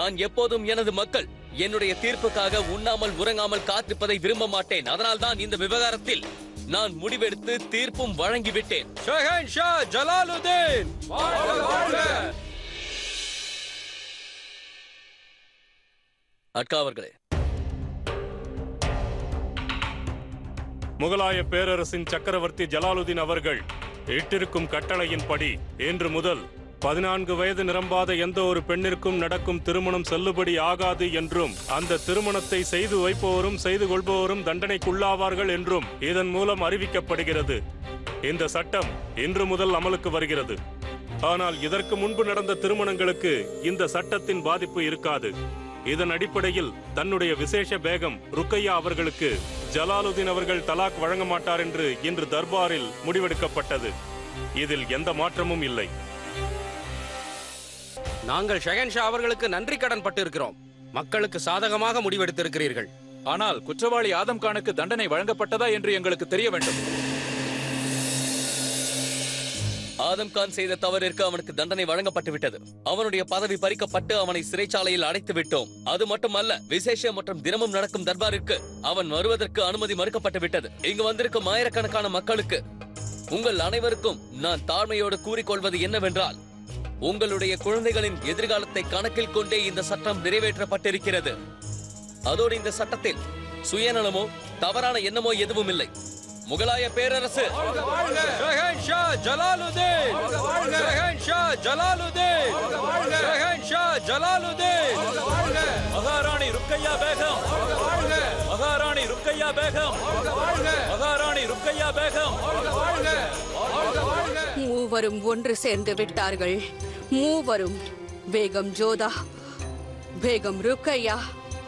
நான் எப்போதும் எனது மக்கள் என்னுடைய தீர்ப்புக்காக உண்ணாமல் உறங்காமல் காத்திருப்பதை விரும்ப மாட்டேன். அதனால்தான் இந்த விவகாரத்தில் நான் முடிவெடுத்து தீர்ப்பும் வழங்கிவிட்டேன். ஷஹன்ஷா ஜலாலுதீன் அட்கா அவர்களே, முகலாய பேரரசின் சக்கரவர்த்தி ஜலாலுதீன் அவர்கள் இட்டிருக்கும் கட்டளையின்படி இன்று முதல் 14 வயது நிரம்பாத எந்த ஒரு பெண்ணிற்கும் நடக்கும் திருமணம் செல்லுபடி ஆகாது என்றும், அந்த திருமணத்தை செய்து வைப்பவரும் செய்து கொள்பவரும் தண்டனைக்குள்ளாவார்கள் என்றும் இதன் மூலம் அறிவிக்கப்படுகிறது. இந்த சட்டம் இன்று முதல் அமலுக்கு வருகிறது. ஆனால் இதற்கு முன்பு நடந்த திருமணங்களுக்கு இந்த சட்டத்தின் பாதிப்பு இருக்காது. இதன் அடிப்படையில் தன்னுடைய விசேஷ பேகம் ருக்கையா அவர்களுக்கு ஜலாலுதீன் அவர்கள் தலாக் வழங்க மாட்டார் என்று இன்று தர்பாரில் முடிவெடுக்கப்பட்டது. இதில் எந்த மாற்றமும் இல்லை. நாங்கள் ஷஹன்ஷா அவர்களுக்கு நன்றி கடன் பட்டு இருக்கிறோம். மக்களுக்கு சாதகமாக முடிவெடுத்திருக்கிறீர்கள். ஆனால் குற்றவாளி ஆதம் கானுக்கு தண்டனை வழங்கப்பட்டதா என்று எங்களுக்கு தெரிய வேண்டும். ஆதம் கான் செய்த தவறிற்கு அவனுக்கு தண்டனை வழங்கப்பட்டு விட்டது. அவனுடைய பதவி பறிக்கப்பட்டு அவனை சிறைச்சாலையில் அடைத்து விட்டோம். அது மட்டுமல்ல, விசேஷ மற்றும் தினமும் நடக்கும் தர்பாரிற்கு அவன் வருவதற்கு அனுமதி மறுக்கப்பட்டு விட்டது. இங்கு வந்திருக்கும் ஆயிரக்கணக்கான மக்களுக்கு உங்கள் அனைவருக்கும் நான் தாழ்மையோடு கூறிக்கொள்வது என்னவென்றால், உங்களுடைய குழந்தைகளின் எதிர்காலத்தை கணக்கில் கொண்டே இந்த சட்டம் நிறைவேற்றப்பட்டிருக்கிறது. அதோடு இந்த சட்டத்தில் சுயநலமோ தவறான எண்ணமோ எதுவும் இல்லை. முகலாய பேரரசு ஷஹன்ஷா ஜலாலுதீன் ஷஹன்ஷா ஜலாலுதீன் ஷஹன்ஷா ஜலாலுதீன் மகாராணி ருக்கையா பேகம் மகாராணி ருக்கையா பேகம் மகாராணி ருக்கையா பேகம். மூவரும் ஒன்று சேர்ந்து விட்டார்கள். மூவரும், பேகம் ஜோதா, பேகம் ருக்கையா,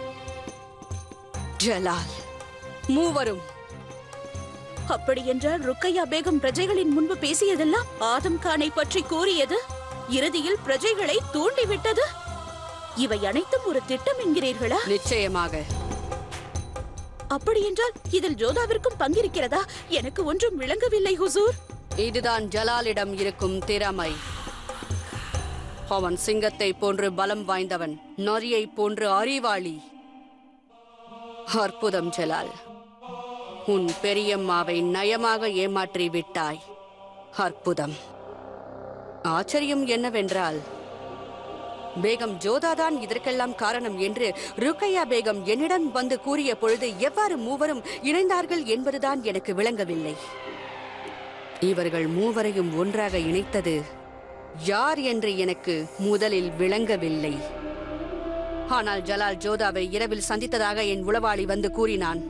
ஜலால், மூவரும். அப்படியென்றால் ருக்கையா பேகம் பிரஜைகளின் முன்பு பேசியதெல்லாம் ஆதம் கானை பற்றி கூறியது இறுதியில் பிரஜைகளை தூண்டிவிட்டது. இவை அனைத்தும் ஒரு திட்டம் என்கிறீர்களா? நிச்சயமாக. அப்படியென்றால் இதில் ஜோதாவிற்கும் பங்கிருக்கிறதா? எனக்கு ஒன்றும் விளங்கவில்லை ஹுசூர். இதுதான் ஜலாலிடம் இருக்கும் திறமை. அவன் சிங்கத்தை போன்று பலம் வாய்ந்தவன், நரியை போன்று அறிவாளி. அற்புதம் ஜலால், உன் பெரியம்மாவை நயமாக ஏமாற்றி விட்டாய். அற்புதம். ஆச்சரியம் என்னவென்றால், பேகம் ஜோதாதான் இதற்கெல்லாம் காரணம் என்று ருக்கையா பேகம் என்னிடம் வந்து கூறிய பொழுது எவ்வாறு மூவரும் இணைந்தார்கள் என்பதுதான் எனக்கு விளங்கவில்லை. இவர்கள் மூவரையும் ஒன்றாக இணைத்தது யார் என்று எனக்கு முதலில் விளங்கவில்லை. ஆனால் ஜலால் ஜோதாவை இரவில் சந்தித்ததாக என் உளவாளி வந்து கூறினான்.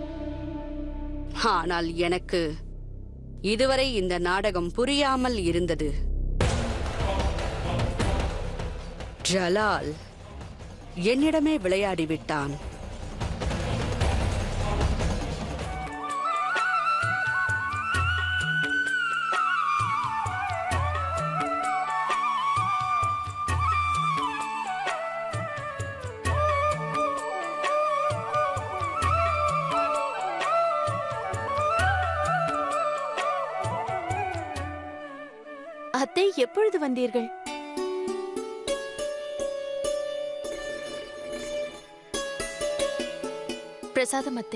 ஆனால் எனக்கு இதுவரை இந்த நாடகம் புரியாமல் இருந்தது. ஜலால் என்னிடமே விளையாடிவிட்டான். அத்தை, எப்பொழுது வந்தீர்கள்? பிரசாதம் அத்தை.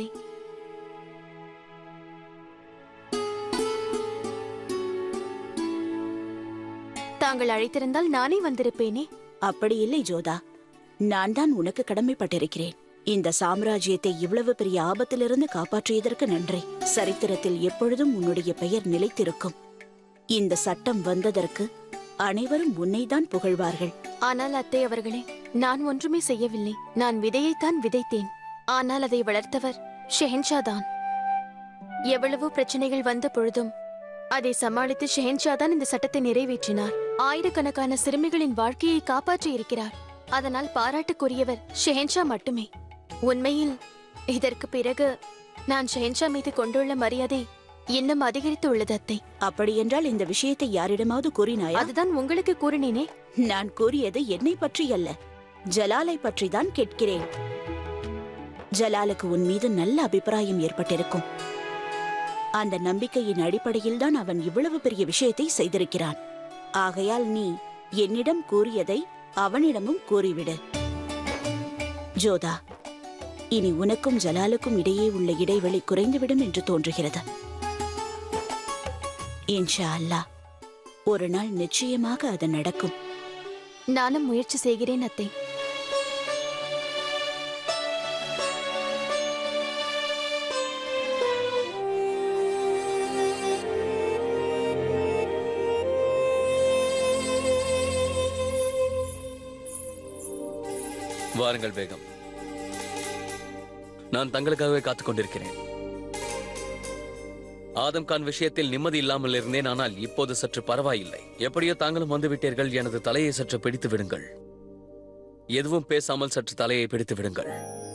தாங்கள் அழைத்திருந்தால் நானே வந்திருப்பேனே. அப்படி இல்லை ஜோதா, நான் தான் உனக்கு கடமைப்பட்டிருக்கிறேன். இந்த சாம்ராஜ்யத்தை இவ்வளவு பெரிய ஆபத்திலிருந்து காப்பாற்றியதற்கு நன்றி. சரித்திரத்தில் எப்பொழுதும் உன்னுடைய பெயர் நிலைத்திருக்கும். இந்த சட்டம் வந்ததற்கு அனைவரும் உன்னைதான் புகழ்வார்கள். ஆனால் அத்தை அவர்களே, நான் ஒன்றுமே செய்யவில்லை. நான் விதையைத்தான் விதைத்தேன். ஆனால் அதை வளர்த்தவர் ஷெஹன்ஷா தான். எவ்வளவோ பிரச்சனைகள் வந்த பொழுதும் அதை சமாளித்து ஷெஹன்ஷா தான் இந்த சட்டத்தை நிறைவேற்றினார். ஆயிரக்கணக்கான சிறுமிகளின் வாழ்க்கையை காப்பாற்றி இருக்கிறார். அதனால் பாராட்டுக்குரியவர் ஷெஹன்ஷா மட்டுமே. உண்மையில் இதற்கு பிறகு நான் ஷெஹன்ஷா மீது கொண்டுள்ள மரியாதை இன்னும் அதிகரித்து உள்ளது அத்தை. அப்படியென்றால் இந்த விஷயத்தை யாரிடமாவது கூறினாயா? அதுதான் உங்களுக்கு கூறினேனே. நான் கூறியது என்னை பற்றி அல்ல, ஜலாலை பற்றி தான் கேட்கிறேன். ஜலாலுக்கு உன் மீது நல்ல அபிப்பிராயம் ஏற்பட்டிருக்கும். அந்த நம்பிக்கையின் அடிப்படையில் தான் அவன் இவ்வளவு பெரிய விஷயத்தை செய்திருக்கிறான். ஆகையால் நீ என்னிடம் கூறியதை அவனிடமும் கூறிவிடு. ஜோதா, இனி உனக்கும் ஜலாலுக்கும் இடையே உள்ள இடைவெளி குறைந்துவிடும் என்று தோன்றுகிறது. இன்ஷா அல்லாஹ், ஒரு நாள் நிச்சயமாக அது நடக்கும். நானும் முயற்சி செய்கிறேன் அத்தை. வாருங்கள் பேகம், நான் தங்களுக்காகவே காத்துக் கொண்டிருக்கிறேன். ஆதம் கான் விஷயத்தில் நிம்மதி இல்லாமல் இருந்தேன், ஆனால் இப்போது சற்று பரவாயில்லை. எப்படியோ தாங்களும் வந்துவிட்டீர்கள். எனது தலையை சற்று பிடித்து விடுங்கள். எதுவும் பேசாமல் சற்று தலையை பிடித்து விடுங்கள்.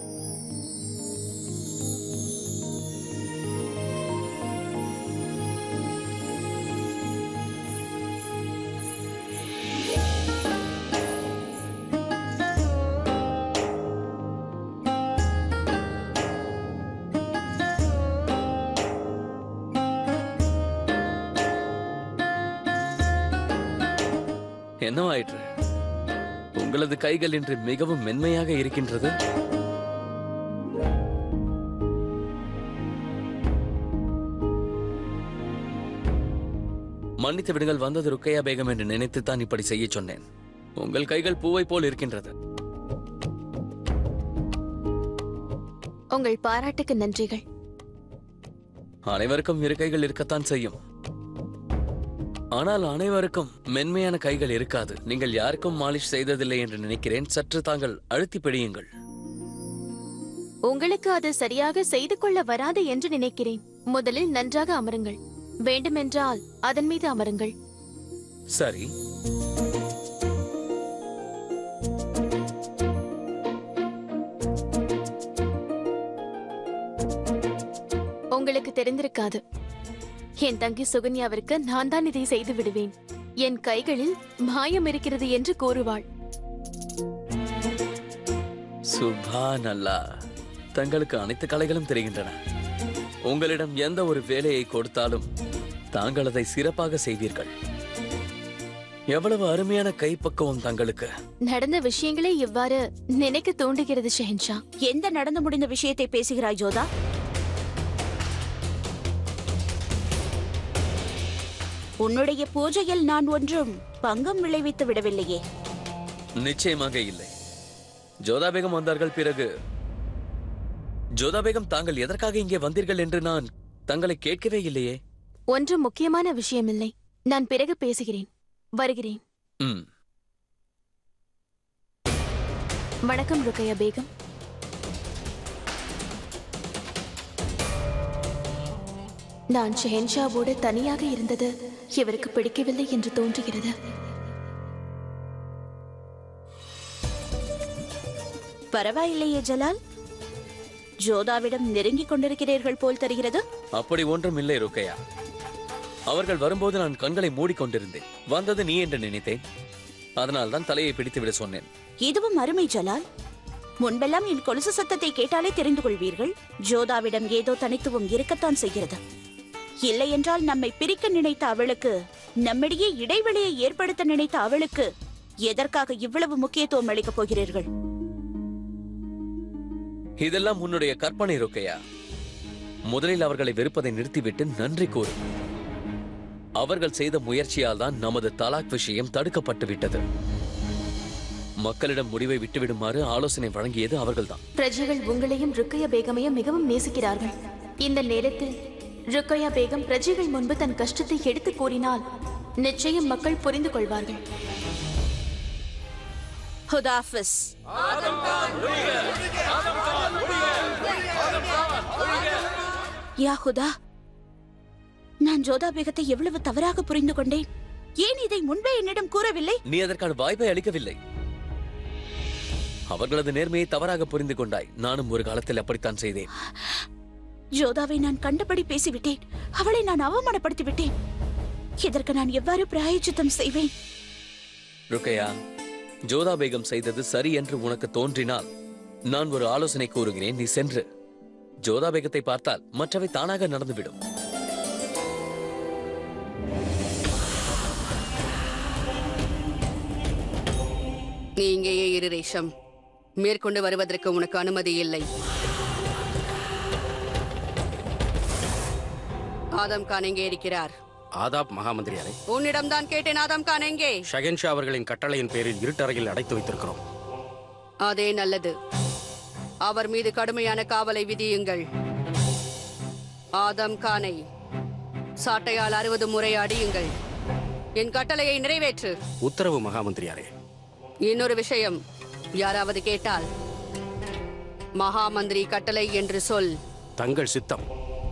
என்னவாயிற்று? உங்களது கைகள் இன்று மிகவும் மென்மையாக இருக்கின்றது. மன்னித்து விடுங்கள், வந்தது ருக்கையா பேகம் என்று நினைத்துத்தான் இப்படி செய்ய சொன்னேன். உங்கள் கைகள் பூவை போல் இருக்கின்றது. உங்கள் பாராட்டுக்கு நன்றிகள். அனைவருக்கும் இரு கைகள் இருக்கத்தான் செய்யும், ஆனால் அனைவருக்கும் மென்மையான கைகள் இருக்காது. நீங்கள் யாருக்கும் மாலிஷ் செய்ததில்லை என்று நினைக்கிறேன். சற்று தாங்கள் அழுத்தி பிடியுங்கள். உங்களுக்கு அது சரியாக செய்து கொள்ள வராது என்று நினைக்கிறேன். முதலில் நன்றாக அமருங்கள். வேண்டுமென்றால் அதன் மீது அமருங்கள். சரி. உங்களுக்கு தெரிந்திருக்காது, என் தங்கி சுகன்யாவிற்கு நான் தான் இதை செய்து விடுவேன். என் கைகளில் மாயம் இருக்கிறது என்று கூறுவாள். சுப்ஹானல்லாஹ், தங்களுக்கு அனைத்து கலைகளும் தெரிகின்றன. உங்களிடம் எந்த ஒரு வேலையை கொடுத்தாலும் தாங்கள் அதை சிறப்பாக செய்வீர்கள். எவ்வளவு அருமையான கைப்பக்குவம் தங்களுக்கு. நடந்த விஷயங்களே இவ்வாறு நினைக்க தூண்டுகிறது ஷெஹன்ஷா. எந்த நடந்து முடிந்த விஷயத்தை பேசுகிறாய் ஜோதா? உன்னுடைய பூஜையில் நான் ஒன்றும் பங்கம் விளைவித்து விடவில்லையே. நிச்சயமாக இல்லை. ஜோதா பேகம் வந்தார்கள். பிறகு ஜோதா பேகம், தாங்கள் எதற்காக இங்கே வந்தீர்கள் என்று நான் தங்களை கேட்கவே இல்லையே. ஒன்றும் முக்கியமான விஷயமில்லை. நான் பிறகு பேசுகிறேன். வருகிறேன். வணக்கம் ருக்கையா பேகம். நான் ஷெஹன்ஷாவோடு தனியாக இருந்தது இவருக்கு பிடிக்கவில்லை என்று தோன்றுகிறது. பரவாயில்லையே ஜலால், ஜோதாவிடம் நெருங்கிக் கொண்டிருக்கிறீர்கள் போல் தெரிகிறது. அப்படி ஒன்றும் இல்லை ருக்கையா. அவர்கள் வரும்போது நான் கண்களை மூடிக்கொண்டிருந்தேன். வந்தது நீ என்று நினைத்தேன். அதனால் தான் தலையை பிடித்து விட சொன்னேன். இதுவும் அருமை ஜலால். முன்பெல்லாம் என் கொலுசு சத்தத்தை கேட்டாலே தெரிந்து கொள்வீர்கள். ஜோதாவிடம் ஏதோ தனித்துவம் இருக்கத்தான் செய்கிறது. இல்லை என்றால் நம்மை பிரிக்க நினைத்த அவளுக்கு, நம்மிடையே இடைவெளியை ஏற்படுத்த நினைத்த அவளுக்கு எதற்காக இவ்வளவு முக்கியத்துவம் அளிக்கப் போகிறீர்கள்? இதெல்லாம் உன்னுடைய கற்பனை ருக்கையா. முதலில் அவர்களை வெறுப்பதை நிறுத்திவிட்டு நன்றி கூறு. அவர்கள் செய்த முயற்சியால் தான் நமது தலாக் விஷயம் தடுக்கப்பட்டு விட்டது. மக்களிடம் முடிவை விட்டுவிடுமாறு ஆலோசனை வழங்கியது அவர்கள்தான். பிரஜைகள் உங்களையும் ருக்கையா பேகமையும் மிகவும் நேசிக்கிறார்கள். இந்த நேரத்தில் ருக்கையா பேகம் பிரஜைகள் முன்பு தன் கஷ்டத்தை எடுத்து கூறினால் நிச்சயம் மக்கள் புரிந்து கொள்வார்கள். ஹுதாஃபிஸ். யா ஹுதா, நான் ஜோதா பேகத்தை எவ்வளவு தவறாக புரிந்து கொண்டேன். ஏன் இதை முன்பே என்னிடம் கூறவில்லை? நீ அதற்கான வாய்ப்பை அளிக்கவில்லை. அவர்களது நேர்மையை தவறாக புரிந்து கொண்டாய். நானும் ஒரு காலத்தில் அப்படித்தான் செய்தேன். ஜோதாவை நான் கண்டபடி பேசிவிட்டேன். அவளை நான் அவமானப்படுத்தி விட்டேன். இதற்கு நான் எவ்வாறு பிராயச்சித்தம் செய்வேன்? ருக்கையா, ஜோதா பேகம் செய்தது சரி என்று உனக்கு தோன்றினால் நான் ஒரு ஆலோசனை கூறுகிறேன். நீ சென்று ஜோதா பேகத்தை பார்த்தால் மற்றவை தானாக நடந்துவிடும். நீ இங்கேயே இரு ரேஷம். மேற்கொண்டு வருவதற்கு உனக்கு அனுமதி இல்லை. ஆதம் கான் எங்கே இருக்கிறார்? ஆதாப் மகாமந்திரியாரே, உன்னிடம்தான் கேட்டேன். ஆதம் கான் எங்கே? ஷஹென்ஷா அவர்களின் கட்டளையின் பேரில் இருட்டறையில் அடைத்து வைத்திருக்கிறோம். அதே நல்லது. அவர் மீது கடுமையான காவலை விதியுங்கள். ஆதம் கானை சாட்டையால் 60 முறை அடியுங்கள். என் கட்டளையை நிறைவேற்று. உத்தரவு மகாமந்திரியாரே. இன்னொரு விஷயம், யாராவது கேட்டால் மகாமந்திரி கட்டளை என்று சொல். தங்கள் சித்தம்.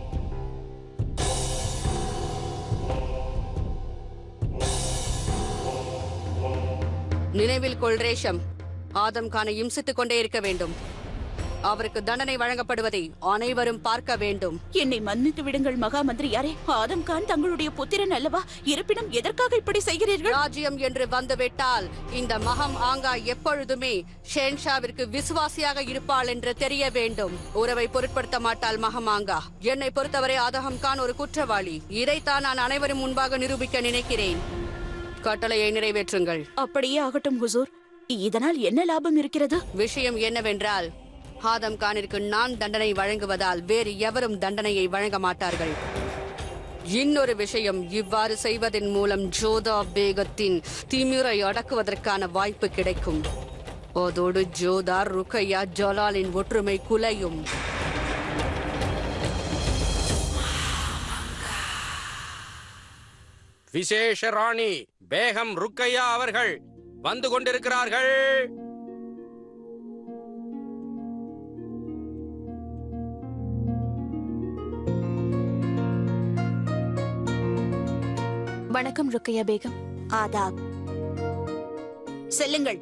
நினைவில் கொள் ரேஷம், ஆதம் கானை இம்சித்துக் கொண்டே இருக்க வேண்டும். அவருக்கு தண்டனை வழங்கப்படுவதை அனைவரும் பார்க்க வேண்டும். என்னை மன்னித்து விடுங்கள் மகாமந்திரியாரே. ஆதம் கான் தங்களுடைய புத்திரன் அல்லவா? இருப்பினும் எதற்காக இப்படி செய்கிறீர்கள்? ராஜ்யம் என்று வந்துவிட்டால் இந்த மகம் ஆங்கா எப்பொழுதுமே ஷென்ஷாவிற்கு விசுவாசியாக இருப்பாள் என்று தெரிய வேண்டும். உறவை பொருட்படுத்த மாட்டாள் மகமாங்கா. என்னை பொறுத்தவரை ஆதம் கான் ஒரு குற்றவாளி. இதைத்தான் நான் அனைவரும் முன்பாக நிரூபிக்க நினைக்கிறேன். கட்டளையை நிறைவேற்றுங்கள். அப்படியே ஆகட்டும் ஹுசூர். இதனால் என்ன லாபம் இருக்கிறது? விஷயம் என்னவென்றால், ஆதம் கானிற்கு நான் தண்டனை வழங்குவதால் வேறு எவரும் தண்டனையை வழங்க மாட்டார்கள். இன்னொரு விஷயம், இவ்வாறு செய்வதன் மூலம் ஜோதா பேகத்தின் திமிரை அடக்குவதற்கான வாய்ப்பு கிடைக்கும். அதோடு ஜோதா, ருக்கையா, ஜலாலின் ஒற்றுமை குலையும். விசேஷ ராணி பேகம் ருக்கையா அவர்கள் வந்து கொண்டிருக்கிறார்கள். வணக்கம் ருக்கையா பேகம். ஆதாப். செல்லுங்கள்.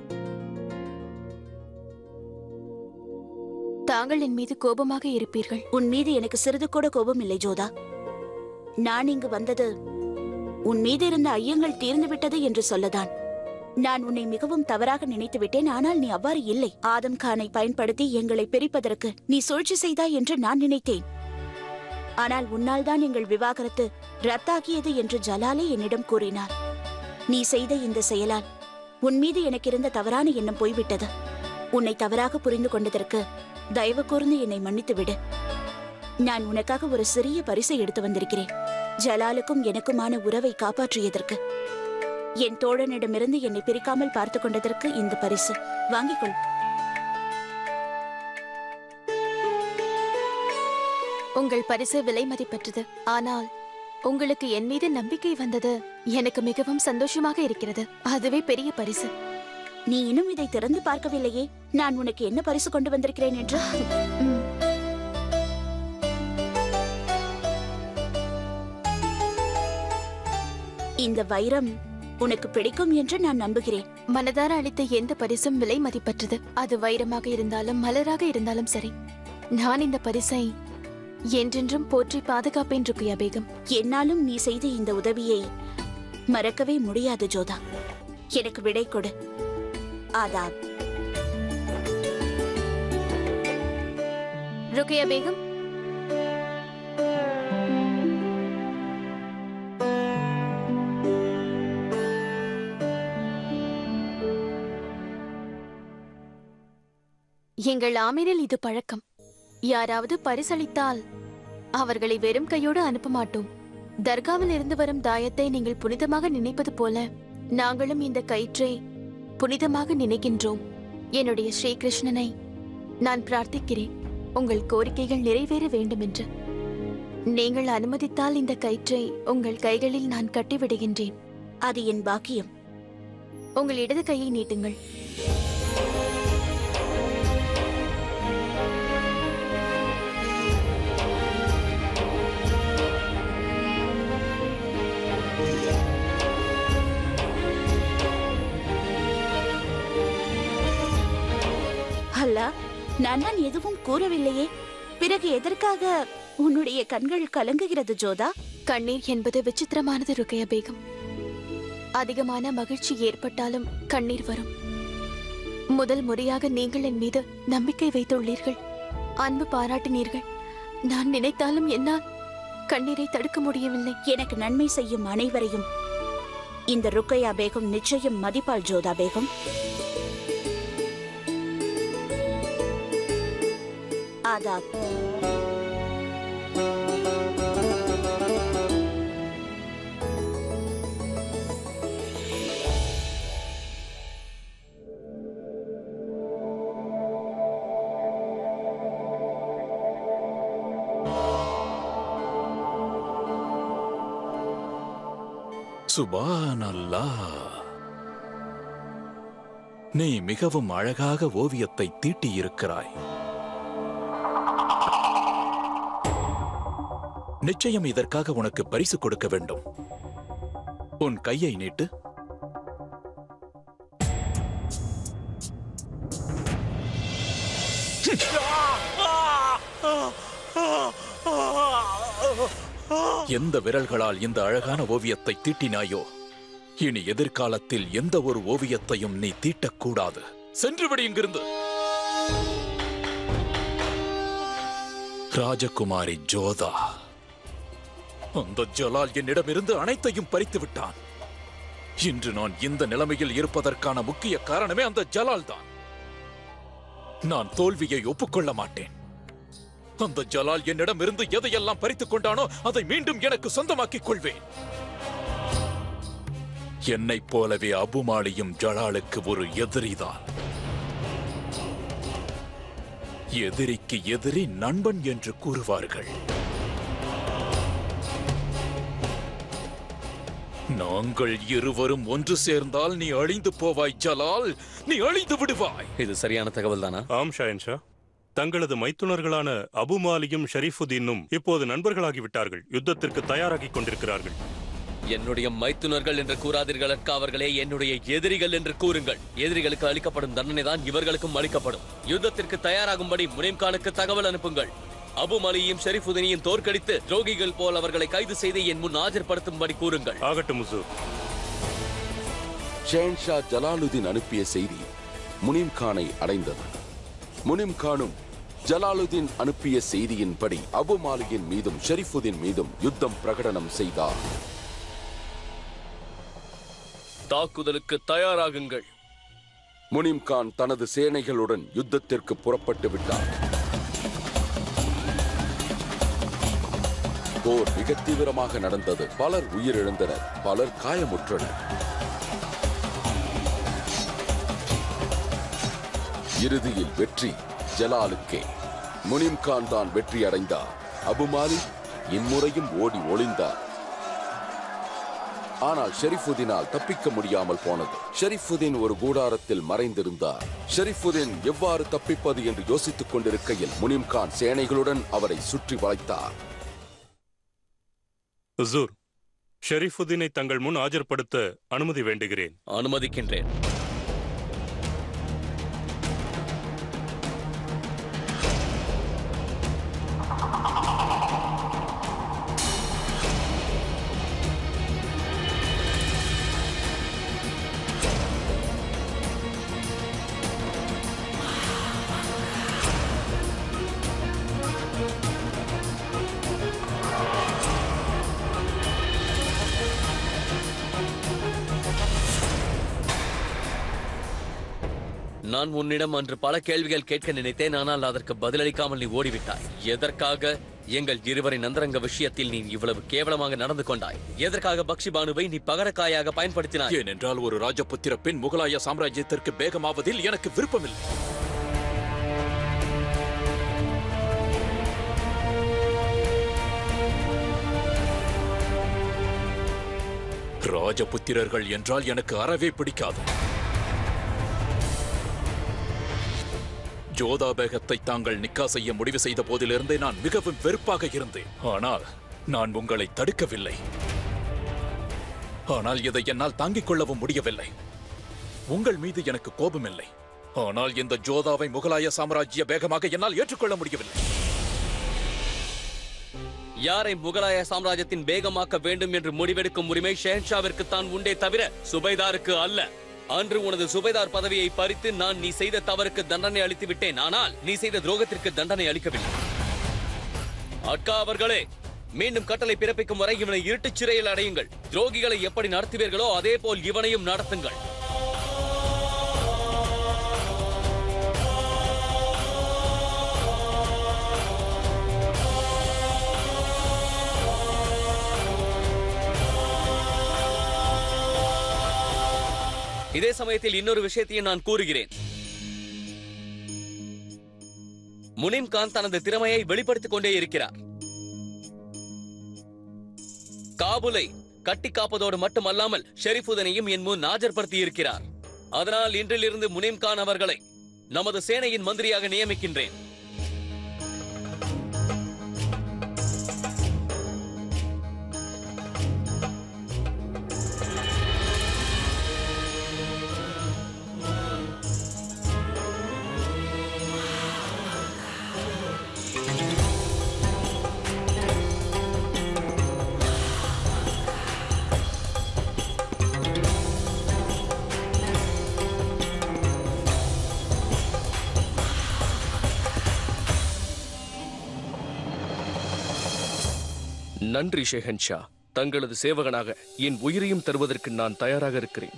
தாங்கள் என் மீது கோபமாக இருப்பீர்கள். உன் மீது எனக்கு சிறிது கூட கோபம் இல்லை ஜோதா. நான் இங்கு வந்தது உன் மீது இருந்த ஐயங்கள் தீர்ந்து விட்டது என்று சொல்லதான். நான் உன்னை மிகவும் தவறாக நினைத்து விட்டேன். ஆனால் நீ அவ்வாறு இல்லை. ஆதம் கானை பயன்படுத்தி எங்களை பிரிப்பதற்கு நீ சூழ்ச்சி செய்தாய் என்று நான் நினைத்தேன். ஆனால் உன்னால் தான் எங்கள் விவாகரத்து ரத்தாகியது என்று ஜலாலே என்னிடம் கூறினார். நீ செய்த இந்த செயலால் உன் மீது எனக்கு இருந்த தவறான எண்ணம் போய்விட்டது. உன்னை தவறாக புரிந்து கொண்டதற்கு தயவு கூர்ந்து என்னை மன்னித்து விடு. நான் உனக்காக ஒரு சிறிய பரிசை எடுத்து வந்திருக்கிறேன். ஜலாலுக்கும் எனக்குமான உறவை காப்பாற்றியதற்கு, என் தோழனிடமிருந்து என்னை பிரிக்காமல் பார்த்து கொண்டதற்கு இந்த பரிசு வாங்கிக் கொள். உங்கள் பரிசு விலை மதிப்பற்றது. ஆனால் உங்களுக்கு என் மீது நம்பிக்கை வந்தது எனக்கு மிகவும் சந்தோஷமாக இருக்கிறது. அதுவே பெரிய பரிசு. நீ இன்னும் இதை திறந்து பார்க்கவில்லையே. நான் உனக்கு என்ன பரிசு கொண்டு வந்திருக்கிறேன் என்று. இந்த வைரம் உனக்கு பிடிக்கும் என்று நான் நம்புகிறேன். மனதார அளித்த எந்த பரிசும் விலை மதிப்பற்றது. அது வைரமாக இருந்தாலும் மலராக இருந்தாலும் சரி. நான் இந்த பரிசை என்றென்றும் போற்றி பாதுகாப்பேன் ருக்கையா பேகம். என்னாலும் நீ செய்த இந்த உதவியை மறக்கவே முடியாது ஜோதா. எனக்கு விடை கொடு. ஆதாப். ருக்கையா பேகம், எங்கள் ஆமீரில் இது பழக்கம். யாராவது பரிசளித்தால் அவர்களை வெறும் கையோடு அனுப்ப மாட்டோம். தர்காவில் இருந்து வரும் தாயத்தை நீங்கள் புனிதமாக நினைப்பது போல நாங்களும் இந்த கயிற்றை புனிதமாக நினைக்கின்றோம். என்னுடைய ஸ்ரீகிருஷ்ணனை நான் பிரார்த்திக்கிறேன், உங்கள் கோரிக்கைகள் நிறைவேற வேண்டும் என்று. நீங்கள் அனுமதித்தால் இந்த கயிற்றை உங்கள் கைகளில் நான் கட்டிவிடுகின்றேன். அது என் பாக்கியம். உங்கள் இடது கையை நீட்டுங்கள். அல்லா, நான் எதுவும் கூறவில்லையே. பிறகு எதற்காக உன்னுடைய கண்கள் கலங்குகிறது ஜோதா? கண்ணீர் என்பது விசித்திரமானது ருக்கையா பேகம். அதிகமான மகிழ்ச்சி ஏற்பட்டாலும் கண்ணீர் வரும். முதல் முறையாக நீங்கள் என் மீது நம்பிக்கை வைத்துள்ளீர்கள், அன்பு பாராட்டினீர்கள். நான் நினைத்தாலும் என்னால் கண்ணீரை தடுக்க முடியவில்லை. எனக்கு நன்மை செய்யும் அனைவரையும் இந்த ருக்கையா பேகம் நிச்சயம் மதிப்பாள் ஜோதா பேகம். ஆதாப். சுபானல்லாஹ், நீ மிகவும் அழகாக ஓவியத்தை தீட்டியிருக்கிறாய். நிச்சயம் இதற்காக உனக்கு பரிசு கொடுக்க வேண்டும். உன் கையை நீட்டு. எந்த விரல்களால் இந்த அழகான ஓவியத்தை தீட்டினாயோ, இனி எதிர்காலத்தில் எந்த ஒரு ஓவியத்தையும் நீ தீட்டக்கூடாது. சென்றுவிடு இங்கிருந்து. ராஜகுமாரி ஜோதா, அந்த ஜலால் என்னிடமிருந்து அனைத்தையும் பறித்து விட்டான். இன்று நான் இந்த நிலைமையில் இருப்பதற்கான முக்கிய காரணமே அந்த ஜலால் தான். நான் தோல்வியை ஒப்புக்கொள்ள மாட்டேன். அந்த ஜலால் என்னிடமிருந்து எதையெல்லாம் பறித்துக் கொண்டானோ அதை மீண்டும் எனக்கு சொந்தமாக்கிக் கொள்வேன். என்னைப் போலவே அபுமாலியும் ஜலாலுக்கு ஒரு எதிரிதான். எதிரிக்கு எதிரி நண்பன் என்று கூறுவார்கள். நாங்கள் இருவரும் ஒன்று சேர்ந்தால் நீ அழிந்து போவாய் ஜலால், நீ அழிந்து விடுவாய். இது சரியான தகவல் தானா? ஆம் ஷாயன்ஷா, தங்களது மைத்துனர்களான அபுமாலியும் ஷரீஃபுதீனும் இப்போது நண்பர்களாகிவிட்டார்கள். யுத்தத்திற்கு தயாராகிக் கொண்டிருக்கிறார்கள். என்னுடைய மைத்துனர்கள் என்று கூறாதீர்கள் அக்கா அவர்களே, என்னுடைய எதிரிகள் என்று கூறுங்கள். எதிரிகளுக்கு அளிக்கப்படும் தண்டனை தான் இவர்களுக்கும் அளிக்கப்படும். யுத்தத்திற்கு தயாராகும்படி முனிம்கானுக்கு தகவல் அனுப்புங்கள். அபுமாலியையும் ஷரீஃபுதீனையும் தோற்கடித்து துரோகிகள் போல் அவர்களை கைது செய்து என் முன் ஆஜர்படுத்தும்படி கூறுங்கள். ஆகட்டும் ஹுசூர். ஷேன்ஷா ஜலாலுதீன் அனுப்பிய செய்தி முனிம்கானை அடைந்தது. முனிம்கானும் ஜலாலுதீன் அனுப்பிய செய்தியின்படி அபுமாலியின் மீதும் ஷரீஃபுதீன் மீதும் யுத்தம் பிரகடனம் செய்தார். தாக்குதலுக்கு தயாராகுங்கள். முனிம்கான் தனது சேனைகளுடன் யுத்தத்திற்கு புறப்பட்டு விட்டார். போர் மிக தீவிரமாக நடந்தது. பலர் உயிரிழந்தனர், பலர் காயமுற்றனர். இறுதியில் வெற்றி ஜலாலுக்கே. முனிம்கான் தான் வெற்றி அடைந்தார். அபுமாலி இம்முறையும் ஓடி ஒளிந்தார். ஆனால் ஷரீஃபுதீனால் தப்பிக்க முடியாமல் போனது. ஷரீஃபுதீன் ஒரு கூடாரத்தில் மறைந்திருந்தார். ஷரீஃபுதீன் எவ்வாறு தப்பிப்பது என்று யோசித்துக் கொண்டிருக்கையில் முனிம்கான் சேனைகளுடன் அவரை சுற்றி வளைத்தார். ஹுசூர், ஷரீஃபுதீனை தங்கள் முன் ஆஜர்படுத்த அனுமதி வேண்டுகிறேன். அனுமதிக்கின்றேன். நான் உன்னிடம் அன்று பல கேள்விகள் கேட்க நினைத்தேன், ஆனால் அதற்கு பதிலளிக்காமல் நீ ஓடிவிட்டாய். எதற்காக எங்கள் இருவரின் அந்தரங்க விஷயத்தில் நீ இவ்வளவு கேவலமாக நடந்து கொண்டாய்? எதற்காக பக்ஷிபானுவை நீ பகரக்காயாக பயன்படுத்தினாய்? ஏனென்றால் ஒரு ராஜபுத்திர பெண் முகலாய சாம்ராஜ்யத்திற்கு பேகமாவதில் எனக்கு விருப்பமில்லை. ராஜபுத்திரர்கள் என்றால் எனக்கு அறவே பிடிக்காது. ஜோதா பேகத்தை தாங்கள் நிக்கா செய்ய முடிவு செய்த போதிலிருந்தே நான் மிகவும் வெறுப்பாக இருந்தேன். ஆனால் நான் உங்களை தடுக்கவில்லை. ஆனால் இதை என்னால் தாங்கிக் கொள்ளவும் முடியவில்லை. உங்கள் மீது எனக்கு கோபமில்லை. ஆனால் இந்த ஜோதாவை முகலாய சாம்ராஜ்ய பேகமாக என்னால் ஏற்றுக்கொள்ள முடியவில்லை. யாரை முகலாய சாம்ராஜ்யத்தின் பேகமாக்க வேண்டும் என்று முடிவெடுக்கும் உரிமை ஷேன்ஷாவிற்கு தான் உண்டே தவிர சுபைதாருக்கு அல்ல. அன்று உனது சுபைதார் பதவியை பறித்து நான் நீ செய்த தவறுக்கு தண்டனை அளித்து விட்டேன். ஆனால் நீ செய்த துரோகத்திற்கு தண்டனை அளிக்கவில்லை. அக்கா அவர்களே, மீண்டும் கட்டளை பிறப்பிக்கும் வரை இவனை இருட்டுச் சிறையில் அடையுங்கள். துரோகிகளை எப்படி நடத்துவீர்களோ அதே போல் இவனையும் நடத்துங்கள். இதே சமயத்தில் இன்னொரு விஷயத்தையும் நான் கூறுகிறேன். முனிம் கான் தனது திறமையை வெளிப்படுத்திக் கொண்டே இருக்கிறார். காபூலை கட்டி காப்பதோடு மட்டுமல்லாமல் ஷெரீஃபுதனையும் என் முன் ஆஜர்படுத்தி இருக்கிறார். அதனால் இன்றிலிருந்து முனிம் கான் அவர்களை நமது சேனையின் மந்திரியாக நியமிக்கின்றேன். நன்றி ஷெஹன்ஷா. தங்களது சேவகனாக என் உயிரையும் தருவதற்கு நான் தயாராக இருக்கிறேன்.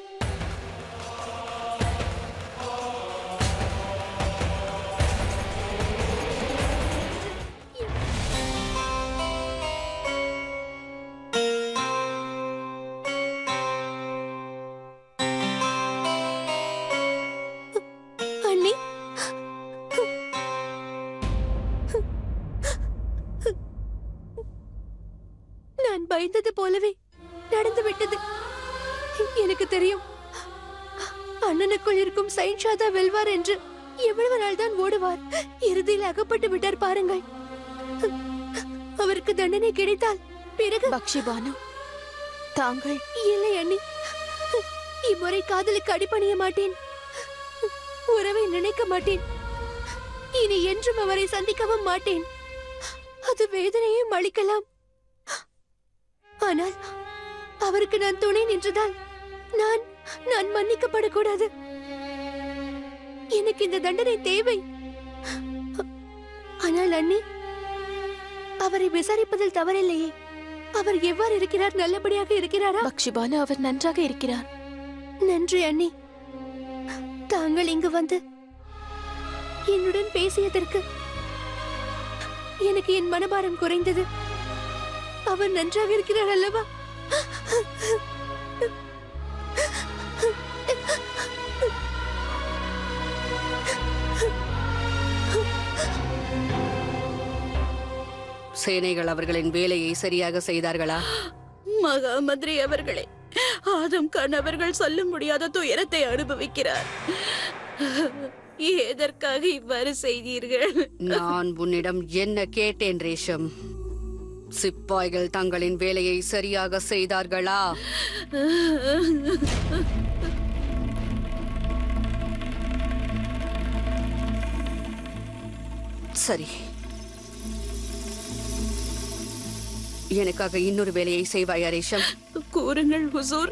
பயந்தது போலவே நடந்துவிட்டது. எனக்கு தெரியும் அண்ணனுக்குள் இருக்கும் ஷெஹன்ஷா வெல்வார் என்று. எவ்வளவு நாள் தான் ஓடுவார்? இறுதியில் அகப்பட்டு விட்டார் பாருங்கள். அவருக்கு தண்டனை கிடைத்தால் பிறகு பக்ஷி பானு, தாங்கள் இல்லை அண்ணி, இம்முறை காதலுக்கு அடிபணிய மாட்டேன். உறவை நினைக்க மாட்டேன். இனி என்றும் அவரை சந்திக்கவும் மாட்டேன். அது வேதனையும் அளிக்கலாம். ஆனால் அவருக்கு நான் துணை நின்றதால் நான் மன்னிக்கப்படக்கூடாது. எனக்கு இந்த தண்டனை தேவை. ஆனால் அண்ணி, அவரை விசாரிப்பதில் தவறில்லையே. அவர் எவ்வாறு இருக்கிறார்? நல்லபடியாக இருக்கிறாரா? பக்ஷிபானு, அவர் நன்றாக இருக்கிறார். நன்றி அண்ணி. தாங்கள் இங்கு வந்து என்னுடன் பேசியதற்கு எனக்கு என் மனபாரம் குறைந்தது. அவர் நன்றாக இருக்கிறார் அல்லவா? சேனைகள் அவர்களின் வேலையை சரியாக செய்தார்களா? மகா மந்திரி அவர்களே, ஆதம் கான் அவர்கள் சொல்ல முடியாத துயரத்தை அனுபவிக்கிறார். எதற்காக இவ்வாறு செய்தீர்கள்? நான் உன்னிடம் என்ன கேட்டேன் ரேஷம்? சிப்பாய்கள் தங்களின் வேலையை சரியாக செய்தார்களா? சரி, எனக்காக இன்னொரு வேலையை செய்வாயா ரேஷம்? கூறுங்கள் ஹுசூர்.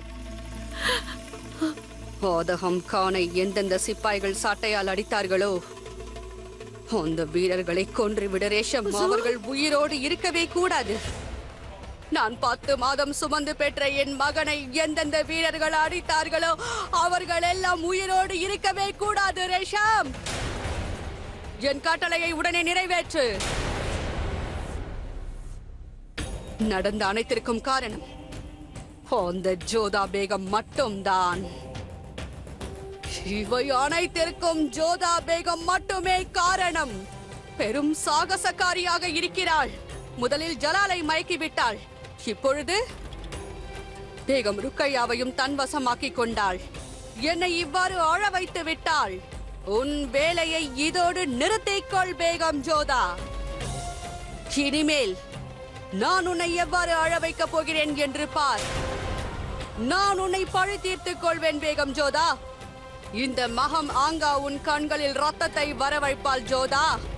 ஆதகம் கானை எந்தெந்த சிப்பாய்கள் சாட்டையால் அடித்தார்களோ அந்த வீரர்களை கொன்று விட ரேஷம். அவர்கள் உயிரோடு இருக்கவே கூடாது. நான் 10 மாதம் சுமந்து பெற்ற என் மகனை எந்தெந்த வீரர்கள் அடித்தார்களோ அவர்கள் எல்லாம் உயிரோடு இருக்கவே கூடாது ரேஷம். என் கட்டளையை உடனே நிறைவேற்று. நடந்த அனைத்திற்கும் காரணம் அந்த ஜோதா பேகம் மட்டும்தான். இவை அனைத்திற்கும் ஜோதா பேகம் மட்டுமே காரணம். பெரும் சாகசக்காரியாக இருக்கிறாள். முதலில் ஜலாலை மயக்கிவிட்டாள். இப்பொழுது பேகம் ருக்கையாவையும் தன்வசமாக்கிக் கொண்டாள். என்னை இவ்வாறு அழ வைத்து விட்டாள். உன் வேலையை இதோடு நிறுத்திக்கொள் பேகம் ஜோதா. இனிமேல் நான் உன்னை எவ்வாறு அழ வைக்கப் போகிறேன் என்று பார். நான் உன்னை பழி தீர்த்துக் கொள்வேன் பேகம் ஜோதா. இந்த மகம் ஆங்கா உன் கண்களில் ரத்தத்தை வரவைப்பாள் ஜோதா.